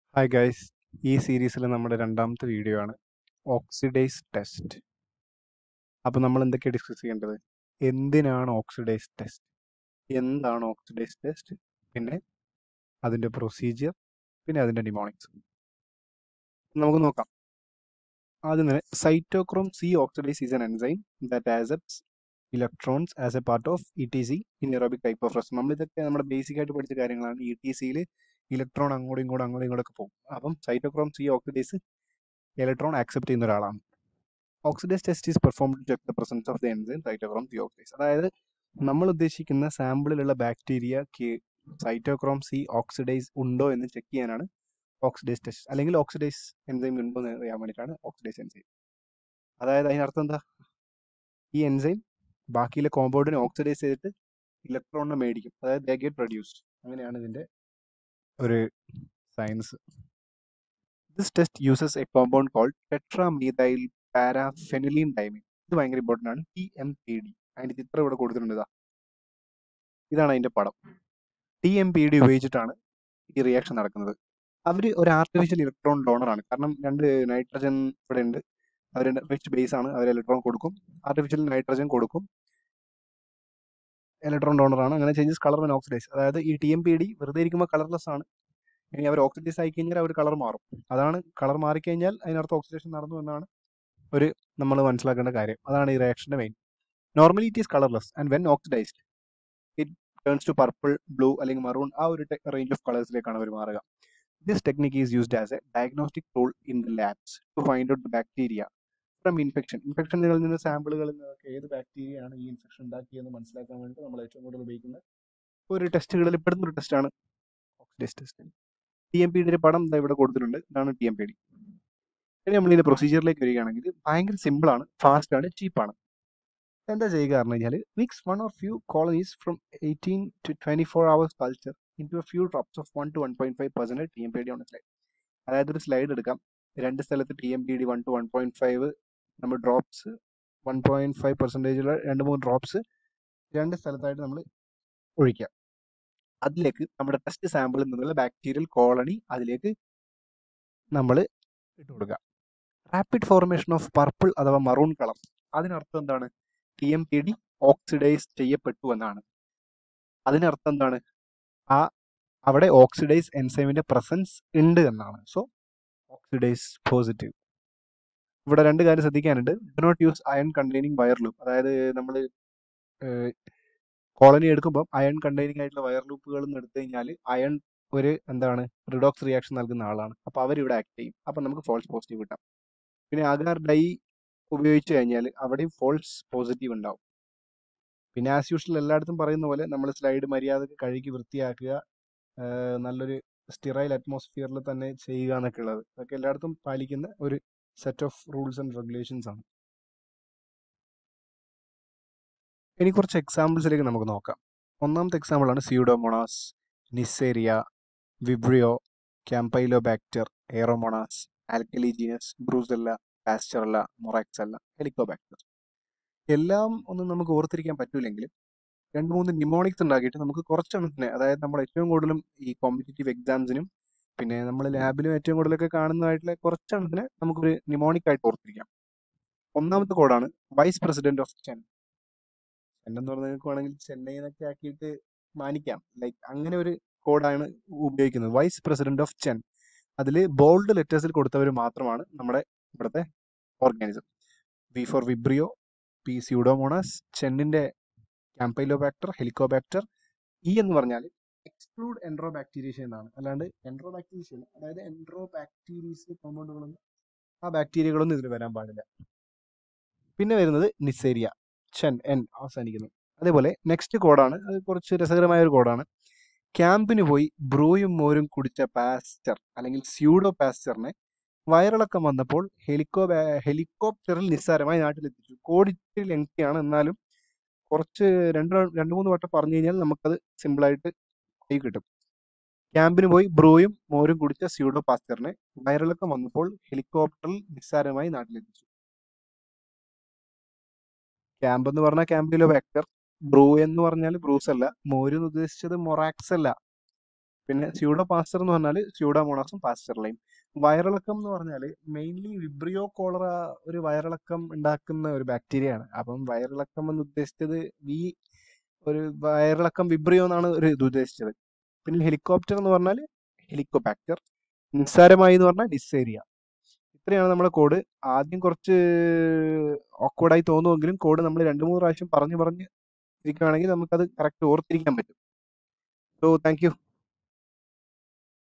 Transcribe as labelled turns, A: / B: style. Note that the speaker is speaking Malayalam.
A: ഹായ് ഗൈസ്, ഈ സീരീസിൽ നമ്മുടെ രണ്ടാമത്തെ വീഡിയോ ആണ് ഓക്സിഡൈസ് ടെസ്റ്റ്. അപ്പോൾ നമ്മൾ എന്തൊക്കെയാണ് ഡിസ്കസ് ചെയ്യേണ്ടത്? എന്തിനാണ് ഓക്സിഡൈസ് ടെസ്റ്റ്, എന്താണ് ഓക്സിഡൈസ് ടെസ്റ്റ്, പിന്നെ അതിൻ്റെ പ്രൊസീജിയർ, പിന്നെ അതിൻ്റെ ന്യൂമോണിക്സ് നമുക്ക് നോക്കാം. ആദ്യം തന്നെ cytochrome C oxidase is an enzyme that accepts electrons as a part of ETC in aerobic ഹൈപ്പോഫ്രസ്. നമ്മളിതൊക്കെ നമ്മുടെ ബേസിക് ആയിട്ട് പഠിച്ച കാര്യങ്ങളാണ്. ETCയിൽ ഇലക്ട്രോൺ അങ്ങോട്ടും ഇങ്ങോട്ടൊക്കെ പോകും. അപ്പം cytochrome C oxidase electron accept ചെയ്യുന്ന ഒരാളാണ്. Oxidase test is performed to check the presence of the enzyme cytochrome C oxidase. അതായത് നമ്മൾ ഉദ്ദേശിക്കുന്ന സാമ്പിളിലുള്ള ബാക്ടീരിയക്ക് സൈറ്റോക്രോം സി ഓക്സിഡൈസ് ഉണ്ടോ എന്ന് ചെക്ക് ചെയ്യാനാണ് ഓക്സിഡൈസ് ടെസ്റ്റ്, അല്ലെങ്കിൽ ഓക്സിഡൈസ് എൻസൈം ഉണ്ടോ എന്ന് അറിയാൻ വേണ്ടിയിട്ടാണ് ഓക്സിഡൈസ് എൻസൈം. അതായത് അതിനർത്ഥം എന്താ? ഈ എൻസൈം ബാക്കിയിലെ കോമ്പൗണ്ടിനെ ഓക്സിഡൈസ് ചെയ്തിട്ട് ഇലക്ട്രോണിനെ മേടിക്കും, അതായത് ദേ ഗെറ്റ് പ്രൊഡ്യൂസ്ഡ്. അങ്ങനെയാണ് ഇതിൻ്റെ ഒരു science. This test uses a compound called tetramethyl paraphenylene diamine. ഇത് ഭയങ്കര ഇമ്പോർട്ടൻ്റ് ആണ്. TMPD. അതിൻ്റെ ചിത്രം ഇവിടെ കൊടുത്തിട്ടുണ്ട്. ഇതാണ് അതിൻ്റെ പടം. TMPD ഉപയോഗിച്ചിട്ടാണ് ഈ റിയാക്ഷൻ നടക്കുന്നത്. അവർ ഒരു ആർട്ടിഫിഷ്യൽ ഇലക്ട്രോൺ ഡോണറാണ്. കാരണം രണ്ട് നൈട്രജൻ ഇവിടെ ഉണ്ട്, അവർ റിച്ച് ബേസ് ആണ്, അവർ ഇലക്ട്രോൺ കൊടുക്കും, ആർട്ടിഫിഷ്യൽ നൈട്രജൻ കൊടുക്കും, ഇലക്ട്രോൺ ഡോണറാണ്. അങ്ങനെ ചേഞ്ചസ് കളർ ആൻഡ് ഓക്സിഡൈസ്. അതായത് ഈ TMPD വെറുതെ ഇരിക്കുമ്പോൾ കളർലെസ് ആണ്. ഇനി അവർ ഓക്സിഡൈസ് ആയി കഴിഞ്ഞാൽ അവർ കളർ മാറും. അതാണ് കളർ മാറിക്കഴിഞ്ഞാൽ അതിനർത്ഥം ഓക്സിഡേഷൻ നടന്നു എന്നാണ് നമ്മൾ മനസ്സിലാക്കേണ്ട കാര്യം. അതാണ് ഈ റിയാക്ഷൻ്റെ main. Normally it is colourless and when oxidized it turns to purple, blue അല്ലെങ്കിൽ മറൂൺ. ആ ഒരു റേഞ്ച് ഓഫ് കളേഴ്സിലേക്കാണ് അവർ മാറുക. This technique is used as a diagnostic tool in the labs to find out bacteria from ഇൻഫെക്ഷനുകളിൽ നിന്ന്, സാമ്പിളുകളിൽ നിന്നൊക്കെ ഏത് ബാക്ടീരിയയാണ് ഈ ഇൻഫെക്ഷൻ ഉണ്ടാക്കിയെന്ന് മനസ്സിലാക്കാൻ വേണ്ടി നമ്മൾ ഏറ്റവും കൂടുതൽ ഉപയോഗിക്കുന്ന ഒരു ടെസ്റ്റുകളിൽ പെടുന്ന ഒരു ടെസ്റ്റാണ് ഓക്സിഡൈസ് ടെസ്റ്റ്. TMPD പടം ഇവിടെ കൊടുത്തിട്ടുണ്ട്. ഇതാണ് TMPD. ഇനി നമ്മൾ ഇതിൻ്റെ പ്രൊസീജിയറിലേക്ക് വരികയാണെങ്കിൽ ഭയങ്കര സിമ്പിളാണ്, ഫാസ്റ്റാണ്, ചീപ്പാണ്. എന്താ ചെയ്യുക പറഞ്ഞു കഴിഞ്ഞാൽ, mix 1 or few colonies from 18 to 24 hours culture into a few drops of 1 to 1.5% TMPD on a slide. അതായത് ഒരു സ്ലൈഡ് എടുക്കാം, രണ്ട് സ്ഥലത്ത് TMPD 1 to 1.5 നമ്മൾ ഡ്രോപ്സ് 1.5%, 2-3 ഡ്രോപ്സ് രണ്ട് സ്ഥലത്തായിട്ട് നമ്മൾ ഒഴിക്കുക. അതിലേക്ക് നമ്മുടെ ടെസ്റ്റ് സാമ്പിളിൽ നിന്നുള്ള ബാക്ടീരിയൽ കോളനി അതിലേക്ക് നമ്മൾ ഇട്ട് കൊടുക്കുക. റാപ്പിഡ് ഫോർമേഷൻ ഓഫ് പർപ്പിൾ അഥവാ മറൂൺ കളർ. അതിനർത്ഥം എന്താണ്? TMPD ഓക്സിഡൈസ് ചെയ്യപ്പെട്ടു എന്നാണ്. അതിനർത്ഥം എന്താണ്? അവിടെ ഓക്സിഡൈസ് എൻസൈമിന്റെ പ്രസൻസ് ഉണ്ട് എന്നാണ്. So oxidase positive. ഇവിടെ രണ്ട് കാര്യം ശ്രദ്ധിക്കാനുണ്ട്. Do not use iron containing wire loop. അതായത് നമ്മൾ കോളനി എടുക്കുമ്പോൾ അയൺ കണ്ടെയ്നിങ് ആയിട്ടുള്ള വയർ ലൂപ്പുകൾ എടുത്തു കഴിഞ്ഞാൽ അയൺ ഒരു റിഡോക്സ് റിയാക്ഷൻ നൽകുന്ന ആളാണ്. അപ്പോൾ അവരിവിടെ ആക്ട് ചെയ്യും. അപ്പം നമുക്ക് ഫോൾസ് പോസിറ്റീവ് കിട്ടാം. പിന്നെ അഗാർ ഡൈ ഉപയോഗിച്ച് കഴിഞ്ഞാൽ അവിടെയും ഫോൾസ് പോസിറ്റീവ് ഉണ്ടാവും. പിന്നെ ആസ് യൂഷ്വൽ എല്ലായിടത്തും പറയുന്ന പോലെ നമ്മൾ സ്ലൈഡ് മര്യാദക്ക് കഴുകി വൃത്തിയാക്കുക, നല്ലൊരു സ്റ്റെറൈൽ അറ്റ്മോസ്ഫിയറിൽ തന്നെ ചെയ്യുക എന്നൊക്കെ ഉള്ളത്. അതൊക്കെ എല്ലായിടത്തും പാലിക്കുന്ന ഒരു set of rules and regulations ആണ്. ഇനി കുറച്ച് എക്സാമ്പിൾസിലേക്ക് നമുക്ക് നോക്കാം. ഒന്നാമത്തെ എക്സാമ്പിളാണ് Pseudomonas, Neisseria, Vibrio, Campylobacter, Aeromonas, Alcaligenes, Brucella, Pasteurella, Moraxella, Helicobacter. എല്ലാം ഒന്നും നമുക്ക് ഓർത്തിരിക്കാൻ പറ്റൂലെങ്കിലും 2-3 ന്യൂമോണിക്സ് ഉണ്ടാക്കിയിട്ട് നമുക്ക് കുറച്ചെണ്ണത്തിന്, അതായത് നമ്മൾ ഏറ്റവും കൂടുതലും ഈ കോമ്പറ്റേറ്റീവ് എക്സാംസിനും പിന്നെ നമ്മൾ ലാബിലും ഏറ്റവും കൂടുതലൊക്കെ കാണുന്നതായിട്ടുള്ള കുറച്ചെണ്ണത്തിന് നമുക്കൊരു ന്യൂമോണിക് ആയിട്ട് ഓർത്തിരിക്കാം. ഒന്നാമത്തെ കോഡാണ് വൈസ് പ്രസിഡന്റ് ഓഫ് ചെൻ. എന്ന് പറഞ്ഞാൽ വേണമെങ്കിൽ ചെന്നൈ എന്നൊക്കെ ആക്കിയിട്ട് മാനിക്കാം, ലൈക്ക് അങ്ങനെ ഒരു കോഡാണ് ഉപയോഗിക്കുന്നത്. വൈസ് പ്രസിഡന്റ് ഓഫ് ചെൻ. അതിൽ ബോൾഡ് ലെറ്റേഴ്സിൽ കൊടുത്തവർ മാത്രമാണ് നമ്മുടെ ഇവിടുത്തെ organism. V for Vibrio, P Pseudomonas, ചെന്നിന്റെ ക്യാമ്പൈലോബാക്ടർ, ഹെലിക്കോബാക്ടർ. ഇ എന്ന് പറഞ്ഞാൽ എക്സ്ക്ലൂഡ് എൻട്രോബാക്ടീരിയ എന്നാണ്, അല്ലാണ്ട് എൻട്രോബാക്ടീരിയ അല്ല. അതായത് എൻട്രോബാക്ടീരിയസ് കോമ്പൗണ്ടുകളൊന്നും, ആ ബാക്ടീരിയകളൊന്നും ഇതിൽ വരാൻ പാടില്ല. പിന്നെ വരുന്നത് നിസേരിയ, ചെൻ, എൻ അവസാനിക്കുന്നു. അതേപോലെ നെക്സ്റ്റ് കോഡാണ്, അത് കുറച്ച് രസകരമായ ഒരു കോഡാണ്. ക്യാമ്പിന് പോയി ബ്രൂയും മോരും കുടിച്ച പാസ്റ്റർ അല്ലെങ്കിൽ സ്യൂഡോ പാസ്റ്ററിനെ വയറിളക്കം വന്നപ്പോൾ ഹെലികോപ്റ്ററിൽ നിസ്സാരമായി നാട്ടിലെത്തിച്ചു. കോഡ് ഇത്തിരി ലെങ്തിയാണ്, എന്നാലും കുറച്ച് 2-3 വട്ടം പറഞ്ഞു കഴിഞ്ഞാൽ നമുക്കത് സിമ്പിളായിട്ട് കൈ കിട്ടും. ക്യാമ്പിന് പോയി ബ്രൂയും മോരും കുടിച്ച സ്യൂഡോ പാസ്റ്ററിനെ വയറിളക്കം വന്നപ്പോൾ ഹെലികോപ്റ്ററിൽ നിസ്സാരമായി നാട്ടിലെത്തിച്ചു. ക്യാമ്പ് എന്ന് പറഞ്ഞാൽ ക്യാമ്പിലോബാക്ടർ, ബ്രൂ എന്ന് പറഞ്ഞാൽ ബ്രൂസല്ല, മോര് എന്ന് ഉദ്ദേശിച്ചത് മൊറാക്സ് അല്ല. പിന്നെ സ്യൂഡോ പാസ്റ്റർ എന്ന് പറഞ്ഞാൽ സ്യൂഡോമോണാസും പാസ്റ്ററിലെയും. വയറിളക്കം എന്ന് പറഞ്ഞാൽ മെയിൻലി വിബ്രിയോ കോളറ ഒരു വയറിളക്കം ഉണ്ടാക്കുന്ന ഒരു ബാക്ടീരിയ ആണ്. അപ്പം വയറിളക്കം എന്ന് ഉദ്ദേശിച്ചത് വി ഒരു വയറിളക്കം വിബ്രിയോ എന്നാണ് ഒരു ഇത് ഉദ്ദേശിച്ചത്. പിന്നെ ഹെലികോപ്റ്റർ എന്ന് പറഞ്ഞാൽ ഹെലിക്കോബാക്ടർ. നിസ്സാരമായി എന്ന് പറഞ്ഞാൽ ഡിസേരിയ. ഇത്രയാണ് നമ്മുടെ കോഡ്. ആദ്യം കുറച്ച് ഓക്വേർഡായി തോന്നുമെങ്കിലും കോഡ് നമ്മൾ 2-3 പ്രാവശ്യം പറഞ്ഞ് ഇരിക്കുകയാണെങ്കിൽ നമുക്കത് കറക്റ്റ് ഓർത്തിരിക്കാൻ പറ്റും. So thank U.